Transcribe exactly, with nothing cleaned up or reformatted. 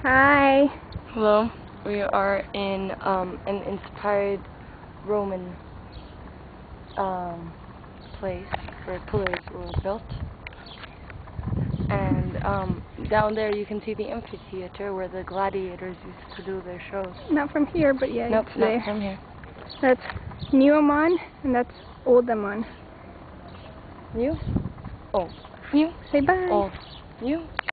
Hi. Hello. We are in um, an inspired Roman um, place where pillars were built. And um, down there you can see the amphitheater where the gladiators used to do their shows. Not from here, but yeah, Nope, it's not there. from here. That's New Amman, and that's Old Amman. New? Old. New? Say bye. Old. New?